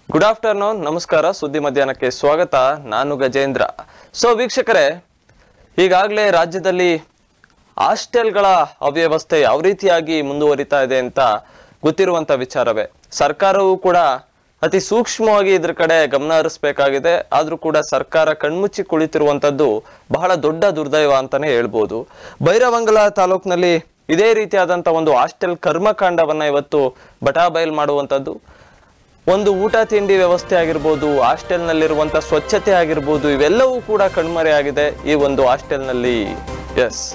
Good afternoon, ನಮಸ್ಕಾರ. ಸುದ್ದಿ ಮಧ್ಯಾಹ್ನಕ್ಕೆ ಸ್ವಾಗತ. ನಾನು ಗಜೇಂದ್ರ. ವೀಕ್ಷಕರೇ, ಈಗಾಗಲೇ ರಾಜ್ಯದಲ್ಲಿ ಹಾಸ್ಟೆಲ್ಗಳ ಅವ್ಯವಸ್ಥೆ ಯಾವ ರೀತಿಯಾಗಿ ಮುಂದುವರಿತಾ ಇದೆ ಅಂತ ಗೊತ್ತಿರುವಂತ ವಿಚಾರವೇ. ಸರ್ಕಾರವು ಕೂಡ ಅತಿ ಸೂಕ್ಷ್ಮವಾಗಿ ಇದ್ರ ಕಡೆ ಗಮನ ಹರಿಸಬೇಕಾಗಿದೆ. ಆದ್ರೂ ಕೂಡ ಸರ್ಕಾರ ಕಣ್ಮುಚ್ಚಿ ಕುಳಿತಿರುವಂತದ್ದು ಬಹಳ ದೊಡ್ಡ ದುರ್ದೈವ ಅಂತಾನೆ ಹೇಳ್ಬೋದು. ಬೈರವಂಗಲ ತಾಲೂಕಿನಲ್ಲಿ ಇದೇ ರೀತಿಯಾದಂತ ಒಂದು ಹಾಸ್ಟೆಲ್ ಕರ್ಮಕಾಂಡವನ್ನ ಇವತ್ತು ಬಟಾಬಯಲ್ ಮಾಡುವಂತದ್ದು. ಒಂದು ಊಟ ತಿಂಡಿ ವ್ಯವಸ್ಥೆ ಆಗಿರ್ಬೋದು, ಹಾಸ್ಟೆಲ್ ನಲ್ಲಿರುವಂತ ಸ್ವಚ್ಛತೆ ಆಗಿರ್ಬೋದು, ಇವೆಲ್ಲವೂ ಕೂಡ ಕಣ್ಮರೆಯಾಗಿದೆ ಈ ಒಂದು ಹಾಸ್ಟೆಲ್ ನಲ್ಲಿ. ಎಸ್,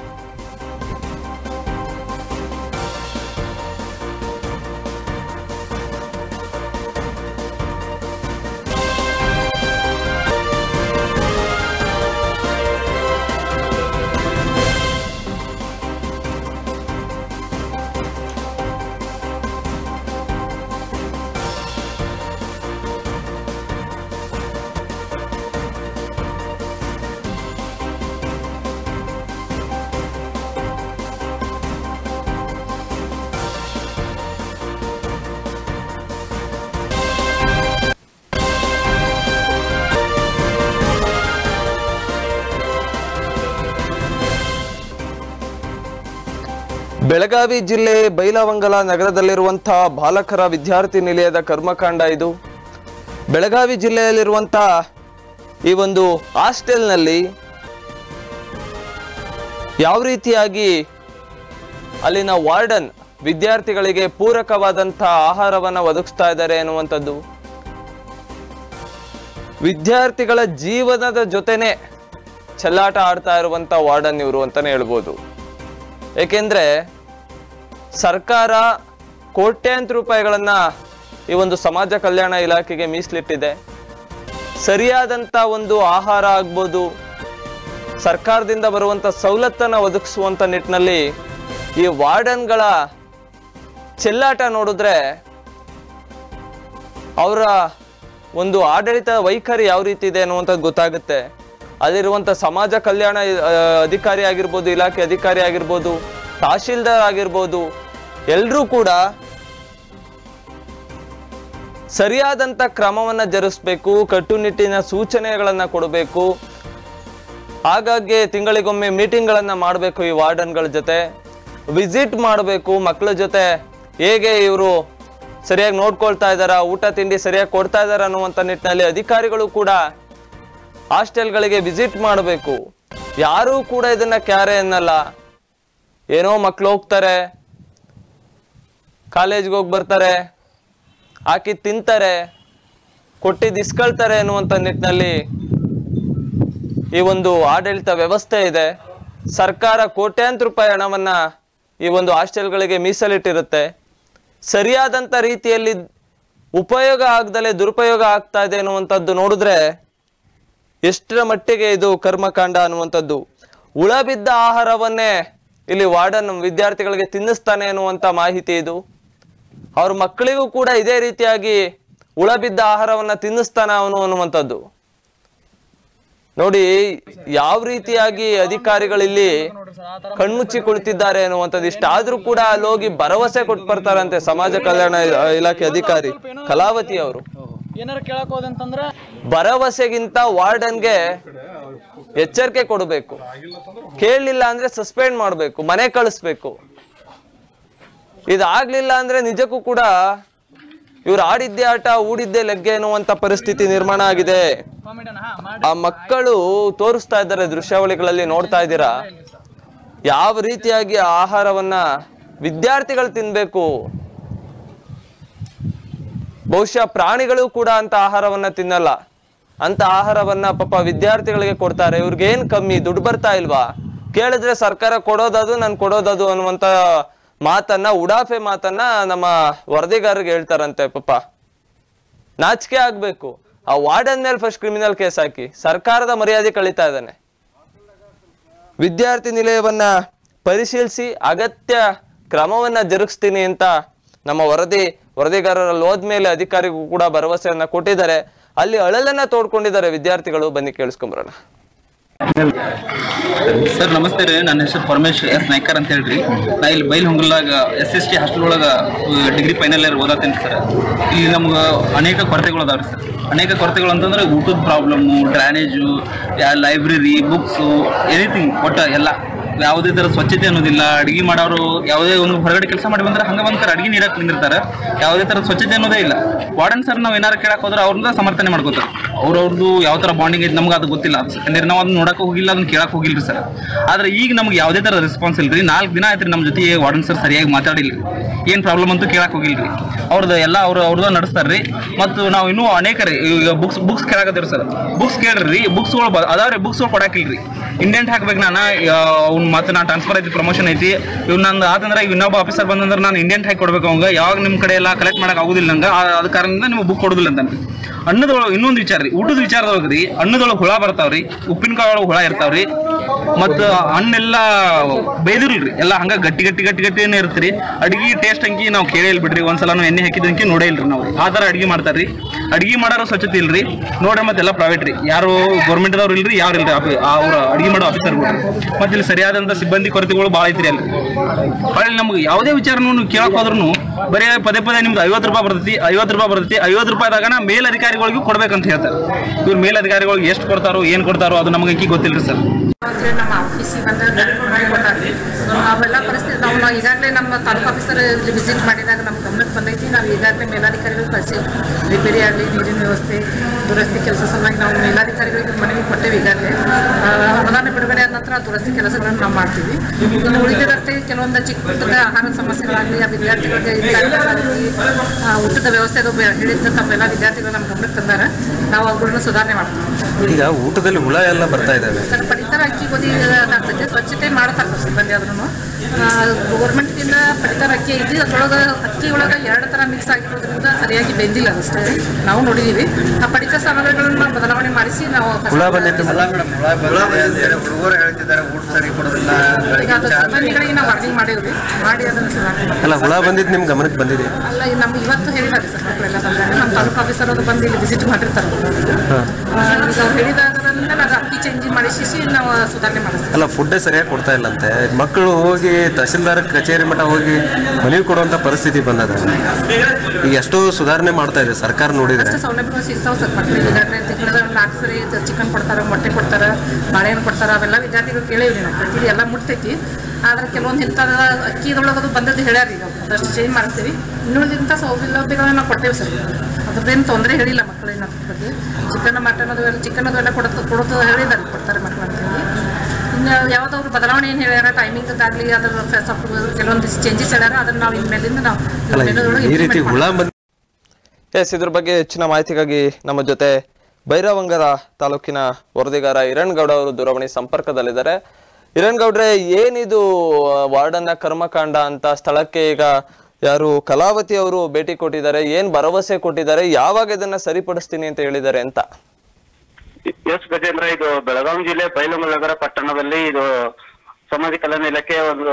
ಬೆಳಗಾವಿ ಜಿಲ್ಲೆ ಬೈಲವಂಗಲ ನಗರದಲ್ಲಿರುವಂತಹ ಬಾಲಕರ ವಿದ್ಯಾರ್ಥಿ ನಿಲಯದ ಕರ್ಮಕಾಂಡ ಇದು. ಬೆಳಗಾವಿ ಜಿಲ್ಲೆಯಲ್ಲಿರುವಂತಹ ಈ ಒಂದು ಹಾಸ್ಟೆಲ್ನಲ್ಲಿ ಯಾವ ರೀತಿಯಾಗಿ ಅಲ್ಲಿನ ವಾರ್ಡನ್ ವಿದ್ಯಾರ್ಥಿಗಳಿಗೆ ಪೂರಕವಾದಂತಹ ಆಹಾರವನ್ನು ಒದಗಿಸ್ತಾ ಇದ್ದಾರೆ ಅನ್ನುವಂಥದ್ದು, ವಿದ್ಯಾರ್ಥಿಗಳ ಜೀವನದ ಜೊತೆನೆ ಚೆಲ್ಲಾಟ ಆಡ್ತಾ ಇರುವಂತ ವಾರ್ಡನ್ ಇವರು ಅಂತಾನೆ ಹೇಳ್ಬೋದು. ಏಕೆಂದ್ರೆ ಸರ್ಕಾರ ಕೋಟ್ಯಾಂತರ ರೂಪಾಯಿಗಳನ್ನ ಈ ಒಂದು ಸಮಾಜ ಕಲ್ಯಾಣ ಇಲಾಖೆಗೆ ಮೀಸಲಿಟ್ಟಿದೆ. ಸರಿಯಾದಂತ ಒಂದು ಆಹಾರ ಆಗ್ಬೋದು, ಸರ್ಕಾರದಿಂದ ಬರುವಂತ ಸವಲತ್ತನ್ನ ಒದಗಿಸುವಂತ ನಿಟ್ಟಿನಲ್ಲಿ ಈ ವಾರ್ಡನ್ಗಳ ಚೆಲ್ಲಾಟ ನೋಡಿದ್ರೆ ಅವರ ಒಂದು ಆಡಳಿತ ವೈಖರಿ ಯಾವ ರೀತಿ ಇದೆ ಅನ್ನುವಂಥದ್ದು ಗೊತ್ತಾಗುತ್ತೆ. ಅಲ್ಲಿರುವಂತ ಸಮಾಜ ಕಲ್ಯಾಣ ಅಧಿಕಾರಿ ಆಗಿರ್ಬೋದು, ಇಲಾಖೆ ಅಧಿಕಾರಿ ಆಗಿರ್ಬೋದು, ತಹಶೀಲ್ದಾರ್ ಆಗಿರ್ಬೋದು, ಎಲ್ಲರೂ ಕೂಡ ಸರಿಯಾದಂತ ಕ್ರಮವನ್ನ ಜರುಗಿಸ್ಬೇಕು, ಕಟ್ಟುನಿಟ್ಟಿನ ಸೂಚನೆಗಳನ್ನ ಕೊಡಬೇಕು. ಹಾಗಾಗಿ ತಿಂಗಳಿಗೊಮ್ಮೆ ಮೀಟಿಂಗ್ಗಳನ್ನ ಮಾಡಬೇಕು, ಈ ವಾರ್ಡನ್ಗಳ ಜೊತೆ ವಿಸಿಟ್ ಮಾಡಬೇಕು, ಮಕ್ಕಳ ಜೊತೆ ಹೇಗೆ ಇವರು ಸರಿಯಾಗಿ ನೋಡ್ಕೊಳ್ತಾ ಇದ್ದಾರ, ಊಟ ತಿಂಡಿ ಸರಿಯಾಗಿ ಕೊಡ್ತಾ ಇದಾರ ಅನ್ನುವಂತ ನಿಟ್ಟಿನಲ್ಲಿ ಅಧಿಕಾರಿಗಳು ಕೂಡ ಹಾಸ್ಟೆಲ್ಗಳಿಗೆ ವಿಸಿಟ್ ಮಾಡಬೇಕು. ಯಾರೂ ಕೂಡ ಇದನ್ನ ಕ್ಯಾರೆ ಅನ್ನಲ್ಲ. ಏನೋ ಮಕ್ಳು ಹೋಗ್ತಾರೆ, ಕಾಲೇಜ್ಗೆ ಹೋಗಿ ಬರ್ತಾರೆ, ಹಾಕಿ ತಿಂತಾರೆ, ಕೊಟ್ಟಿದ್ದು ಇಸ್ಕೊಳ್ತಾರೆ ಅನ್ನುವಂಥ ನಿಟ್ಟಿನಲ್ಲಿ ಈ ಒಂದು ಆಡಳಿತ ವ್ಯವಸ್ಥೆ ಇದೆ. ಸರ್ಕಾರ ಕೋಟ್ಯಾಂತರ ರೂಪಾಯಿ ಹಣವನ್ನ ಈ ಒಂದು ಹಾಸ್ಟೆಲ್ಗಳಿಗೆ ಮೀಸಲಿಟ್ಟಿರುತ್ತೆ. ಸರಿಯಾದಂಥ ರೀತಿಯಲ್ಲಿ ಉಪಯೋಗ ಆಗದಲ್ಲೇ ದುರುಪಯೋಗ ಆಗ್ತಾ ಇದೆ ಅನ್ನುವಂಥದ್ದು ನೋಡಿದ್ರೆ ಎಷ್ಟರ ಮಟ್ಟಿಗೆ ಇದು ಕರ್ಮಕಾಂಡ ಅನ್ನುವಂಥದ್ದು. ಉಳಬಿದ್ದ ಆಹಾರವನ್ನೇ ಇಲ್ಲಿ ವಾರ್ಡನ್ ವಿದ್ಯಾರ್ಥಿಗಳಿಗೆ ತಿನ್ನಿಸ್ತಾನೆ ಅನ್ನುವಂಥ ಮಾಹಿತಿ ಇದು. ಅವ್ರ ಮಕ್ಕಳಿಗೂ ಕೂಡ ಇದೇ ರೀತಿಯಾಗಿ ಉಳಬಿದ್ದ ಆಹಾರವನ್ನ ತಿನ್ನಿಸ್ತಾನ ಅವನು ಅನ್ನುವಂಥದ್ದು ನೋಡಿ. ಯಾವ ರೀತಿಯಾಗಿ ಅಧಿಕಾರಿಗಳಿಲ್ಲಿ ಕಣ್ಮುಚ್ಚಿ ಕುಳಿತಿದ್ದಾರೆ ಅನ್ನುವಂಥದ್ದು. ಇಷ್ಟಾದ್ರೂ ಕೂಡ ಅಲ್ಲಿ ಹೋಗಿ ಭರವಸೆ ಕೊಟ್ಟು ಬರ್ತಾರಂತೆ ಸಮಾಜ ಕಲ್ಯಾಣ ಇಲಾಖೆ ಅಧಿಕಾರಿ ಕಲಾವತಿ ಅವರು. ಏನಾರ ಕೇಳಕ್ ಹೋದಂತಂದ್ರ ಭರವಸೆಗಿಂತ ವಾರ್ಡನ್ಗೆ ಎಚ್ಚರಿಕೆ ಕೊಡಬೇಕು. ಕೇಳಲಿಲ್ಲ ಅಂದ್ರೆ ಸಸ್ಪೆಂಡ್ ಮಾಡಬೇಕು, ಮನೆ ಕಳಿಸ್ಬೇಕು. ಇದಾಗ್ಲಿಲ್ಲ ಅಂದ್ರೆ ನಿಜಕ್ಕೂ ಕೂಡ ಇವ್ರು ಆಡಿದ್ದೇ ಆಟ ಊಡಿದ್ದೇ ಲಗ್ಗೆ ಅನ್ನುವಂತ ಪರಿಸ್ಥಿತಿ ನಿರ್ಮಾಣ ಆಗಿದೆ. ಆ ಮಕ್ಕಳು ತೋರಿಸ್ತಾ ಇದ್ದಾರೆ ದೃಶ್ಯಾವಳಿಗಳಲ್ಲಿ, ನೋಡ್ತಾ ಇದ್ದೀರಾ ಯಾವ ರೀತಿಯಾಗಿ ಆಹಾರವನ್ನ ವಿದ್ಯಾರ್ಥಿಗಳು ತಿನ್ಬೇಕು. ಬಹುಶಃ ಪ್ರಾಣಿಗಳು ಕೂಡ ಅಂತ ಆಹಾರವನ್ನ ತಿನ್ನಲ್ಲ. ಅಂತ ಆಹಾರವನ್ನ ಪಾಪ ವಿದ್ಯಾರ್ಥಿಗಳಿಗೆ ಕೊಡ್ತಾರೆ. ಇವ್ರಿಗೆ ಏನ್ ಕಮ್ಮಿ, ದುಡ್ಡು ಬರ್ತಾ ಇಲ್ವಾ? ಕೇಳಿದ್ರೆ ಸರ್ಕಾರ ಕೊಡೋದದು, ನಾನು ಕೊಡೋದದು ಅನ್ನುವಂತ ಮಾತನ್ನ, ಉಡಾಫೆ ಮಾತನ್ನ ನಮ್ಮ ವರದಿಗಾರರಿಗೆ ಹೇಳ್ತಾರಂತೆ. ಪಾಪ ನಾಚಿಕೆ ಆಗ್ಬೇಕು. ಆ ವಾರ್ಡನ್ ಮೇಲೆ ಫಸ್ಟ್ ಕ್ರಿಮಿನಲ್ ಕೇಸ್ ಹಾಕಿ ಸರ್ಕಾರದ ಮರ್ಯಾದೆ ಕಳೀತಾ ಇದ್ದಾನೆ. ವಿದ್ಯಾರ್ಥಿ ನಿಲಯವನ್ನ ಪರಿಶೀಲಿಸಿ ಅಗತ್ಯ ಕ್ರಮವನ್ನ ಜರುಗಿಸ್ತೀನಿ ಅಂತ ನಮ್ಮ ವರದಿಗಾರರಲ್ಲಿ ಹೋದ್ಮೇಲೆ ಅಧಿಕಾರಿಗೂ ಕೂಡ ಭರವಸೆಯನ್ನ ಕೊಟ್ಟಿದ್ದಾರೆ. ಅಲ್ಲಿ ಅಳಲನ್ನ ತೋಡ್ಕೊಂಡಿದ್ದಾರೆ ವಿದ್ಯಾರ್ಥಿಗಳು. ಬನ್ನಿ ಕೇಳಿಸ್ಕೊಂಬರೋಣ. ಸರ್ ನಮಸ್ತೆ ರೀ, ನನ್ನ ಹೆಸರು ಪರಮೇಶ್ ಎಸ್ ನಾಯ್ಕರ್ ಅಂತ ಹೇಳ್ರಿ. ನಾ ಇಲ್ಲಿ ಬೈಲಹೊಂಗಲಾಗ SST ಹಾಸ್ಟೆಲ್ ಒಳಗೆ ಡಿಗ್ರಿ ಫೈನಲ್ ಇಯರ್ ಓದತ್ತೇನೆ ಸರ್. ಇಲ್ಲಿ ನಮ್ಗೆ ಅನೇಕ ಕೊರತೆಗಳು ಅದಾವ್ರಿ ಸರ್. ಅನೇಕ ಕೊರತೆಗಳು ಅಂತಂದ್ರೆ ಊಟದ problem, drainage, library, books, anything ಒಟ್ಟು ಎಲ್ಲ. ಯಾವುದೇ ಥರ ಸ್ವಚ್ಛತೆ ಅನ್ನೋದಿಲ್ಲ. ಅಡುಗೆ ಮಾಡೋರು ಯಾವುದೇ ಒಂದು ಹೊರಗಡೆ ಕೆಲಸ ಮಾಡಿ ಬಂದ್ರೆ ಹಂಗೆ ಬಂದ್ತಾರೆ ಅಡುಗೆ ನೀರಾಗಿ ನಿಂದಿರ್ತಾರೆ. ಯಾವುದೇ ಥರ ಸ್ವಚ್ಛತೆ ಅನ್ನೋದೇ ಇಲ್ಲ. ವಾರ್ಡನ್ ಸರ್ ನಾವು ಏನಾರು ಕೇಳಕ್ಕೆ ಹೋದ್ರೆ ಅವ್ರನ್ನ ಸಮರ್ಥನೆ ಮಾಡ್ಕೋತಾರೆ. ಅವ್ರವ್ರದ್ದು ಯಾವ ಥರ ಬಾಂಡಿಂಗ್ ಐತೆ ನಮ್ಗೆ ಅದು ಗೊತ್ತಿಲ್ಲ. ಯಾಕಂದ್ರೆ ನಾವು ಅದನ್ನ ನೋಡಕ್ಕೆ ಹೋಗಿಲ್ಲ, ಅದನ್ನ ಕೇಳಕ್ಕೆ ಹೋಗಿಲ್ಲ ಸರ್. ಆದರೆ ಈಗ ನಮ್ಗೆ ಯಾವುದೇ ಥರ ರೆಸ್ಪಾನ್ಸ್ ಇಲ್ಲ ರೀ. 4 ದಿನ ಆಯ್ತು ರೀ ನಮ್ಮ ಜೊತೆ ವಾರ್ಡನ್ ಸರ್ ಸರಿಯಾಗಿ ಮಾತಾಡಿಲ್ಲ. ಏನು ಪ್ರಾಬ್ಲಮ್ ಅಂತೂ ಕೇಳಕ್ಕೆ ಹೋಗಿಲ್ಲ ರೀ. ಅವ್ರದ್ದು ಎಲ್ಲ ಅವ್ರದ್ದು ನಡೆಸ್ತಾರೆ ರೀ. ಮತ್ತು ನಾವು ಇನ್ನೂ ಅನೇಕ ರೀ ಈಗ ಬುಕ್ಸ್ ಕೇಳಾಕತ್ತೀವಿ ಸರ್. ಬುಕ್ಸ್ ಕೇಳ್ರಿ, ಬುಕ್ಸ್ಗಳು ಅದಾವ್ರಿ, ಬುಕ್ಸ್ಗಳು ಕೊಡಾಕಿಲ್ಲ ರೀ. ಇಂಡೆಂಟ್ ಹಾಕ್ಬೇಕು ನಾನು ಅವ್ನು ಮತ್ತೆ ನಾನು ಟ್ರಾನ್ಸ್ಫರ್ ಐತಿ, ಪ್ರಮೋಷನ್ ಐತಿ, ಇವ್ ನಂದು ಆತಂದ್ರೆ ಇನ್ನೊಬ್ಬ ಆಫೀಸರ್ ಬಂದಂದ್ರೆ ನಾನು ಇಂಡೆಂಟ್ ಹಾಕಿ ಕೊಡ್ಬೇಕು ಅವಂಗ. ಯಾವಾಗ ನಿಮ್ಮ ಕಡೆ ಎಲ್ಲ ಕಲೆಕ್ಟ್ ಮಾಡಕ್ಕೆ ಆಗೋದಿಲ್ಲ ನಂಗೆ, ಅದ ಕಾರಣದಿಂದ ನಿಮ್ಗೆ ಬುಕ್ ಕೊಡೋದಿಲ್ಲ ಅಂತ. ಅನ್ನದೊಳಗೆ ಇನ್ನೊಂದು ವಿಚಾರ ರೀ, ಊಟದ ವಿಚಾರದೊಳಗೆ ರೀ, ಅನ್ನದೊಳಗೆ ಹುಳ ಬರ್ತಾವ್ರಿ, ಉಪ್ಪಿನಕಾಯಿ ಒಳಗೆ ಹುಳ ಇರ್ತಾವ್ರಿ, ಮತ್ತು ಹಣ್ಣೆಲ್ಲ ಬೇದಿಲ್ರಿ, ಎಲ್ಲ ಹಂಗೆ ಗಟ್ಟಿನೇ ಇರ್ತೀರಿ. ಅಡ್ಗೆ ಟೇಸ್ಟ್ ಅಂಕಿ ನಾವು ಕೇಳಿಲ್ಲ ಬಿಡ್ರಿ, ಒಂದ್ಸಲ ಎಣ್ಣೆ ಹಾಕಿದಂಕಿ ನೋಡೇ ಇಲ್ರಿ ನಾವು. ಆ ಥರ ಅಡ್ಗೆ ಮಾಡ್ತಾರ್ರಿ. ಅಡ್ಗೆ ಮಾಡೋರು ಸ್ವಚ್ಛತೆ ಇಲ್ರಿ ನೋಡ್ರಿ. ಮತ್ತೆಲ್ಲ ಪ್ರೈವೇಟ್ ರೀ, ಯಾರು ಗೌರ್ಮೆಂಟ್ದವ್ರು ಇಲ್ರಿ, ಯಾರು ಇಲ್ರಿ ಅವ್ರ ಅಡ್ಗೆ ಮಾಡೋ ಆಫೀಸರ್ಗಳು. ಮತ್ತೆ ಇಲ್ಲಿ ಸರಿಯಾದಂಥ ಸಿಬ್ಬಂದಿ ಕೊರತೆಗಳು ಭಾಳ ಐತ್ರಿ ಅಲ್ಲಿ. ಹೊಳ್ಳಿ ನಮ್ಗೆ ಯಾವುದೇ ವಿಚಾರನೂ ನೀವು ಕೇಳಕ್ ಹೋದ್ರೂ ಬರೀ ಪದೇ ನಿಮ್ದು 50 ರೂಪಾಯಿ ಬರ್ತೈತಿ, 50 ರೂಪಾಯಿದಾಗ ಮೇಲಧಿಕಾರಿಗಳಿಗೂ ಕೊಡ್ಬೇಕಂತ ಹೇಳ್ತಾರೆ. ಇವ್ರು ಮೇಲಧಿಕಾರಿಗಳಿಗೆ ಎಷ್ಟು ಕೊಡ್ತಾರೋ ಏನು ಕೊಡ್ತಾರೋ ಅದು ನಮಗೆ ಅಂಕಿ ಗೊತ್ತಿಲ್ರಿ ಸರ್. ನಮ್ಮ ಆಫೀಸಿಗೆ ಬಂದಾಗ ಕೊಟ್ಟಾರ್ರಿ. ಅವೆಲ್ಲ ಪರಿಸ್ಥಿತಿ ನಾವು ಈಗಾಗಲೇ ನಮ್ಮ ತಾಲೂಕು ಆಫೀಸರ್ ವಿಸಿಟ್ ಮಾಡಿದಾಗ ನಮ್ಮ ಗಮನಕ್ಕೆ ಬಂದೈತಿ. ನಾವು ಈಗಾಗಲೇ ಮೇಲಾಧಿಕಾರಿಗಳು ಕಳಿಸಿ ರಿಪೇರಿ ಆಗಲಿ, ನೀರಿನ ವ್ಯವಸ್ಥೆ, ದುರಸ್ತಿ ಕೆಲಸ ಸಲುವಾಗಿ ನಾವು ಮೇಲಾಧಿಕಾರಿಗಳಿಗೆ ಮನವಿ ಕೊಟ್ಟೇವೆ. ಈಗಾಗಲೇ ಅನುದಾನ ಬಿಡುಗಡೆ ಆದ ನಂತರ ದುರಸ್ತಿ ಕೆಲಸಗಳನ್ನು ನಾವು ಮಾಡ್ತೀವಿ. ಇದನ್ನು ಉಳಿದಿರುತ್ತೆ ಕೆಲವೊಂದು ಚಿಕ್ಕ ಪುಟ್ಟದ ಆಹಾರ ಸಮಸ್ಯೆಗಳಾಗಲಿ, ಆ ವಿದ್ಯಾರ್ಥಿಗಳಿಗೆ ಊಟದ ವ್ಯವಸ್ಥೆ ಅದು ಹೇಳಿದ್ದ ತಮ್ಮೆಲ್ಲ ವಿದ್ಯಾರ್ಥಿಗಳು ನಮ್ಮ ಗಮನಕ್ಕೆ ತಂದಾರ. ನಾವು ಅವುಗಳನ್ನ ಸುಧಾರಣೆ ಮಾಡ್ತೀವಿ. ಈಗ ಊಟದಲ್ಲಿ ಹುಳ ಎಲ್ಲ ಬರ್ತಾ ಇದ್ದಾವೆ ಸರ್. ಪಡಿತರ ಅಕ್ಕಿ ಗೋಧಿ ಅದಾಗ್ತದೆ, ಸ್ವಚ್ಛತೆ ಮಾಡ್ತಾರೆ ಸರ್ ಸಿಬ್ಬಂದಿ. ಆದ್ರೂ ಗೌರ್ಮೆಂಟ್ಗಿಂದ ಪಡಿತರ ಅಕ್ಕಿ ಐತಿ, ಅದ್ರೊಳಗೆ ಅಕ್ಕಿ ಒಳಗೆ 2 ಥರ ಮಿಕ್ಸ್ ಆಗಿರೋದ್ರಿಂದ ಸರಿಯಾಗಿ ಬೆಂದಿಲ್ಲ ಅದಷ್ಟೇ ನಾವು ನೋಡಿದೀವಿ. ಆ ಪಡಿತ ಸಾಮಗ್ರಿಗಳನ್ನ ಬದಲಾವಣೆ ಮಾಡಿಸಿ ನಾವು ಈಗ ಅದು ಸಿಬ್ಬಂದಿಗಳಿಗೆ ನಾವು ವರದಿ ಮಾಡಿದ್ವಿ, ಮಾಡಿ ಅದನ್ನು ಸುಧಾರಣೆ ಹುಳ ಬಂದಿದ್ದು ನಿಮ್ ಗಮನಕ್ಕೆ ಬಂದಿದೆ ಅಲ್ಲ. ನಮ್ಗೆ ಇವತ್ತು ಹೇಳಿದ್ದಾರೆ ಸರ್, ಮಕ್ಕಳೆಲ್ಲ ಬಂದಾಗ ನಮ್ಮ ತಾಲೂಕು ಆಫೀಸರ್ ಅದು ಬಂದು ಇಲ್ಲಿ ವಿಸಿಟ್ ಮಾಡಿರ್ತಾರೆ. ಅವ್ರು ಹೇಳಿದಾದ್ರಿಂದ ನಾವು ಅಕ್ಕಿ ಚೇಂಜ್ ಮಾಡಿಸಿ ನಾವು ಸುಧಾರಣೆ ಮಾಡಿಸ್ತೀವಿ. ಅಲ್ಲ, ಫುಡ್ಡೇ ಸರಿಯಾಗಿ ಕೊಡ್ತಾ ಇಲ್ಲ ಅಂತೆ. ಮಕ್ಕಳು ಹೋಗಿ ತಹಸೀಲ್ದಾರ್ ಕಚೇರಿ ಮಟ್ಟ ಹೋಗಿ ಮನವಿ ಕೊಡುವಂತ ಪರಿಸ್ಥಿತಿ ಬಂದದ. ಈಗ ಎಷ್ಟೋ ಸುಧಾರಣೆ ಮಾಡ್ತಾ ಇದೆ ಸರ್ಕಾರ ನೋಡಿದ್ರೆ. ಸೌಲಭ್ಯಗಳು ಸಿಗ್ತಾವ ಸರ್ ಮಕ್ಕಳಿಗೆ. ಈಗಾಗಲೇ ತಿಂಗಳ 4 ಸರಿ ಚಿಕನ್ ಕೊಡ್ತಾರೆ, ಮೊಟ್ಟೆ ಕೊಡ್ತಾರೆ, ಬಾಳೆಹಣ್ಣು ಕೊಡ್ತಾರೆ. ಅವೆಲ್ಲ ವಿದ್ಯಾರ್ಥಿಗಳು ಕೇಳೇವ್ರಿ ನಾವು. ಪ್ರತಿ ಎಲ್ಲ ಮುಟ್ತೈತಿ. ಆದ್ರೆ ಕೆಲವೊಂದು ಇಂಥದ ಅಕ್ಕಿದೊಳಗದು ಬಂದದ್ದು ಹೇಳ್ಯಾರ. ಈಗ ಅದಷ್ಟು ಚೇಂಜ್ ಮಾಡ್ತೀವಿ. ಇನ್ನುಳಿದಂಥ ಸೌಲಭ್ಯಗಳನ್ನ ನಾವು ಕೊಡ್ತೇವೆ ಸರ್. ಅದ್ರದ್ದೇನು ತೊಂದರೆ ಹೇಳಿಲ್ಲ ಮಕ್ಕಳಿನ ಬಗ್ಗೆ. ಚಿಕನ್ ಅದು ಎಲ್ಲ ಕೊಡೋದು ಹೇಳಿದ್ದಾರೆ, ಕೊಡ್ತಾರೆ ಮಕ್ಕಳು ಅಂತೇಳಿ. ಇನ್ನು ಯಾವುದಾದ್ರು ಬದಲಾವಣೆ ಏನು ಹೇಳ್ಯಾರ, ಟೈಮಿಂಗ್ದಾಗಲಿ ಅದ್ರ ಕೆಲವೊಂದು ಚೇಂಜಸ್ ಹೇಳ್ಯಾರ, ಅದನ್ನು ನಾವು ಇನ್ಮೇಲಿಂದ ನಾವು ಇದ್ರ ಬಗ್ಗೆ ಹೆಚ್ಚಿನ ಮಾಹಿತಿಗಾಗಿ ನಮ್ಮ ಜೊತೆ ಭೈರವಂಗರ ತಾಲೂಕಿನ ವರದಿಗಾರ ಹಿರಣ್ ಗೌಡ ಅವರು ದೂರವಾಣಿ ಸಂಪರ್ಕದಲ್ಲಿದ್ದಾರೆ. ಹಿರಣ್ ಗೌಡ್ರೆ, ಏನಿದು ವಾರ್ಡನ್ನ ಕರ್ಮಕಾಂಡ ಅಂತ ಸ್ಥಳಕ್ಕೆ ಈಗ ಯಾರು ಕಲಾವತಿ ಅವರು ಭೇಟಿ ಕೊಟ್ಟಿದ್ದಾರೆ, ಏನ್ ಭರವಸೆ ಕೊಟ್ಟಿದ್ದಾರೆ, ಯಾವಾಗ ಇದನ್ನ ಸರಿಪಡಿಸ್ತೀನಿ ಅಂತ ಹೇಳಿದ್ದಾರೆ ಅಂತ? ಎಸ್ ಗಜೇಂದ್ರ, ಇದು ಬೆಳಗಾವಿ ಜಿಲ್ಲೆ ಬೈಲಹೊಂಗಲ ಪಟ್ಟಣದಲ್ಲಿ ಇದು ಸಮಾಜ ಕಲ್ಯಾಣ ಇಲಾಖೆ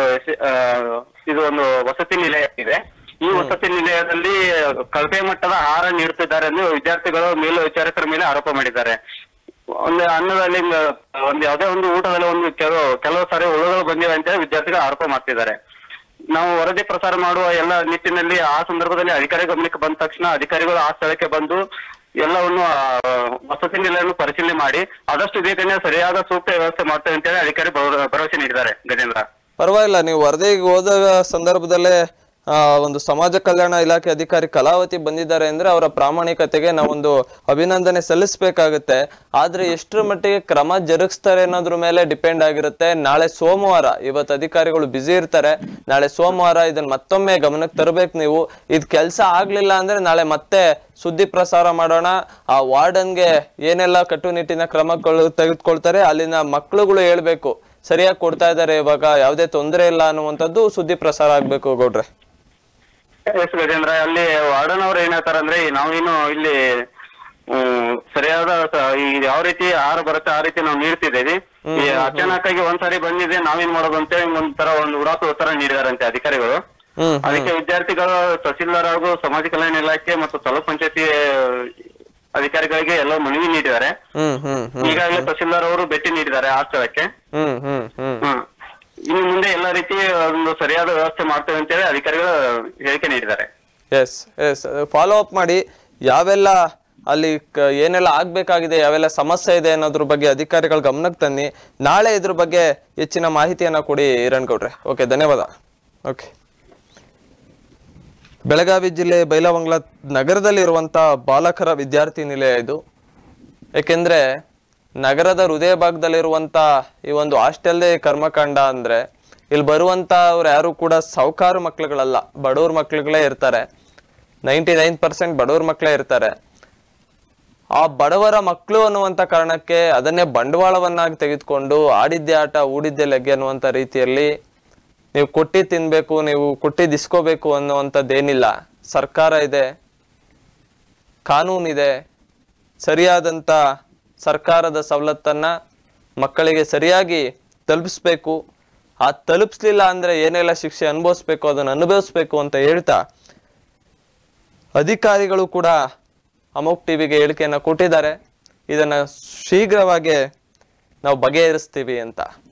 ಇದು ಒಂದು ವಸತಿ ನಿಲಯ ಇದೆ. ಈ ವಸತಿ ನಿಲಯದಲ್ಲಿ ಕಳಪೆ ಮಟ್ಟದ ಆಹಾರ ನೀಡುತ್ತಿದ್ದಾರೆ ಎಂದು ವಿದ್ಯಾರ್ಥಿಗಳು ಮೇಲ್ವಿಚಾರಕರ ಮೇಲೆ ಆರೋಪ ಮಾಡಿದ್ದಾರೆ. ಒಂದು ಅನ್ನದಲ್ಲಿ ಒಂದು ಯಾವುದೇ ಒಂದು ಊಟದಲ್ಲಿ ಒಂದು ಕೆಲವು ಸಾರಿ ಹುಳುಗಳು ಬಂದಿವೆ ಅಂತ ವಿದ್ಯಾರ್ಥಿಗಳು ಆರೋಪ ಮಾಡ್ತಿದ್ದಾರೆ. ನಾವು ವರದಿ ಪ್ರಸಾರ ಮಾಡುವ ಎಲ್ಲ ನಿಟ್ಟಿನಲ್ಲಿ ಆ ಸಂದರ್ಭದಲ್ಲಿ ಅಧಿಕಾರಿ ಗಮನಕ್ಕೆ ಬಂದ ತಕ್ಷಣ ಅಧಿಕಾರಿಗಳು ಆ ಸ್ಥಳಕ್ಕೆ ಬಂದು ಎಲ್ಲವನ್ನು ವಸತಿ ನಿಲಯವನ್ನು ಪರಿಶೀಲನೆ ಮಾಡಿ ಆದಷ್ಟು ಬೇಗನೆ ಸರಿಯಾದ ಸೂಕ್ತ ವ್ಯವಸ್ಥೆ ಮಾಡ್ತೇವೆ ಅಂತೇಳಿ ಅಧಿಕಾರಿ ಭರವಸೆ ನೀಡಿದ್ದಾರೆ. ಗಜೇಂದ್ರ, ಪರವಾಗಿಲ್ಲ, ನೀವು ವರದಿಗೆ ಹೋದ ಸಂದರ್ಭದಲ್ಲೇ ಒಂದು ಸಮಾಜ ಕಲ್ಯಾಣ ಇಲಾಖೆ ಅಧಿಕಾರಿ ಕಲಾವತಿ ಬಂದಿದ್ದಾರೆ ಅಂದ್ರೆ ಅವರ ಪ್ರಾಮಾಣಿಕತೆಗೆ ನಾವೊಂದು ಅಭಿನಂದನೆ ಸಲ್ಲಿಸಬೇಕಾಗುತ್ತೆ. ಆದ್ರೆ ಎಷ್ಟರ ಮಟ್ಟಿಗೆ ಕ್ರಮ ಜರುಗಿಸ್ತಾರೆ ಅನ್ನೋದ್ರ ಮೇಲೆ ಡಿಪೆಂಡ್ ಆಗಿರುತ್ತೆ. ನಾಳೆ ಸೋಮವಾರ, ಇವತ್ತು ಅಧಿಕಾರಿಗಳು ಬ್ಯುಸಿ ಇರ್ತಾರೆ, ನಾಳೆ ಸೋಮವಾರ ಇದನ್ನ ಮತ್ತೊಮ್ಮೆ ಗಮನಕ್ಕೆ ತರಬೇಕು. ನೀವು ಇದ್ ಕೆಲಸ ಆಗ್ಲಿಲ್ಲ ಅಂದ್ರೆ ನಾಳೆ ಮತ್ತೆ ಸುದ್ದಿ ಪ್ರಸಾರ ಮಾಡೋಣ. ಆ ವಾರ್ಡನ್ಗೆ ಏನೆಲ್ಲ ಕಟ್ಟುನಿಟ್ಟಿನ ಕ್ರಮಗಳು ತೆಗೆದುಕೊಳ್ತಾರೆ, ಅಲ್ಲಿನ ಮಕ್ಕಳುಗಳು ಹೇಳ್ಬೇಕು ಸರಿಯಾಗಿ ಕೊಡ್ತಾ ಇದ್ದಾರೆ, ಇವಾಗ ಯಾವುದೇ ತೊಂದರೆ ಇಲ್ಲ ಅನ್ನುವಂಥದ್ದು ಸುದ್ದಿ ಪ್ರಸಾರ ಆಗ್ಬೇಕು. ಗೌಡ್ರೆ, ಎಸ್ ಗಜೇಂದ್ರ, ಅಲ್ಲಿ ವಾರ್ಡನ್ ಅವ್ರು ಏನ್ ಹೇಳ್ತಾರ ಅಂದ್ರೆ ನಾವೇನು ಇಲ್ಲಿ ಸರಿಯಾದ ಯಾವ ರೀತಿ ಆಹಾರ ಬರುತ್ತೆ ಆ ರೀತಿ ನಾವು ನೀಡ್ತಿದ್ದೇವೆ. ಅಚಾನಕ್ ಆಗಿ ಒಂದ್ಸಾರಿ ಬಂದಿದೆ, ನಾವೇನ್ ಮಾಡೋದು ಅಂತೇಳಿ ಒಂದು ಉಡಾಫೆ ಉತ್ತರ ನೀಡಿದಾರಂತೆ ಅಧಿಕಾರಿಗಳು. ಅದಕ್ಕೆ ವಿದ್ಯಾರ್ಥಿಗಳು ತಹಸೀಲ್ದಾರ್ ಹಾಗೂ ಸಮಾಜ ಕಲ್ಯಾಣ ಇಲಾಖೆ ಮತ್ತು ತಾಲೂಕ್ ಪಂಚಾಯತಿ ಅಧಿಕಾರಿಗಳಿಗೆ ಎಲ್ಲ ಮನವಿ ನೀಡಿದ್ದಾರೆ. ಈಗಾಗಲೇ ತಹಸೀಲ್ದಾರ್ ಅವರು ಭೇಟಿ ನೀಡಿದ್ದಾರೆ ಆ ಸ್ಥಳಕ್ಕೆ. ಇನ್ನು ಮುಂದೆ ಎಲ್ಲ ರೀತಿ ಒಂದು ಸರಿಯಾದ ವ್ಯವಸ್ಥೆ ಮಾಡ್ತೇವೆ ಅಂತೇಳಿ ಅಧಿಕಾರಿಗಳು ಹೇಳಿಕೆ ನೀಡಿದ್ದಾರೆ. ಎಸ್ ಫಾಲೋ ಅಪ್ ಮಾಡಿ ಯಾವೆಲ್ಲ ಅಲ್ಲಿ ಏನೆಲ್ಲ ಆಗ್ಬೇಕಾಗಿದೆ, ಯಾವೆಲ್ಲ ಸಮಸ್ಯೆ ಇದೆ ಅನ್ನೋದ್ರ ಬಗ್ಗೆ ಅಧಿಕಾರಿಗಳ ಗಮನಕ್ಕೆ ತನ್ನಿ. ನಾಳೆ ಇದ್ರ ಬಗ್ಗೆ ಹೆಚ್ಚಿನ ಮಾಹಿತಿಯನ್ನ ಕೊಡಿ ಹಿರಣ್ಗೌಡ್ರೆ. ಓಕೆ, ಧನ್ಯವಾದ. ಓಕೆ, ಬೆಳಗಾವಿ ಜಿಲ್ಲೆ ಬೈಲಹೊಂಗಲ ನಗರದಲ್ಲಿರುವಂತ ಬಾಲಕರ ವಿದ್ಯಾರ್ಥಿ ನಿಲಯ ಇದು. ಯಾಕೆಂದ್ರೆ ನಗರದ ಹೃದಯ ಭಾಗದಲ್ಲಿರುವಂತ ಈ ಒಂದು ಹಾಸ್ಟೆಲ್ದೇ ಕರ್ಮಕಾಂಡ ಅಂದ್ರೆ ಇಲ್ಲಿ ಬರುವಂತ ಅವ್ರು ಯಾರು ಕೂಡ ಸಾಹುಕಾರ ಮಕ್ಳುಗಳಲ್ಲ, ಬಡವ್ರ ಮಕ್ಳುಗಳೇ ಇರ್ತಾರೆ. 99% ಬಡವ್ರ ಮಕ್ಳೇ ಇರ್ತಾರೆ. ಆ ಬಡವರ ಮಕ್ಕಳು ಅನ್ನುವಂತ ಕಾರಣಕ್ಕೆ ಅದನ್ನೇ ಬಂಡವಾಳವನ್ನಾಗಿ ತೆಗೆದುಕೊಂಡು ಆಡಿದ್ದೆ ಆಟ ಊಡಿದ್ದೆ ಲೆಗ್ಗೆ ಅನ್ನುವಂತ ರೀತಿಯಲ್ಲಿ ನೀವು ಕೊಟ್ಟಿ ತಿನ್ಬೇಕು, ನೀವು ಕೊಟ್ಟಿದ್ದು ಇಸ್ಕೋಬೇಕು ಅನ್ನುವಂಥದ್ದೇನಿಲ್ಲ. ಸರ್ಕಾರ ಇದೆ, ಕಾನೂನಿದೆ, ಸರಿಯಾದಂತ ಸರ್ಕಾರದ ಸವಲತ್ತನ್ನ ಮಕ್ಕಳಿಗೆ ಸರಿಯಾಗಿ ತಲುಪಿಸ್ಬೇಕು. ಆ ತಲುಪಿಸ್ಲಿಲ್ಲ ಅಂದ್ರೆ ಏನೆಲ್ಲ ಶಿಕ್ಷೆ ಅನುಭವಿಸ್ಬೇಕು ಅದನ್ನು ಅನುಭವಿಸ್ಬೇಕು ಅಂತ ಹೇಳ್ತಾ ಅಧಿಕಾರಿಗಳು ಕೂಡ ಅಮೋಕ್ ಟಿವಿಗೆ ಹೇಳಿಕೆಯನ್ನ ಕೊಟ್ಟಿದ್ದಾರೆ. ಇದನ್ನ ಶೀಘ್ರವಾಗಿ ನಾವು ಬಗೆಹರಿಸ್ತೀವಿ ಅಂತ.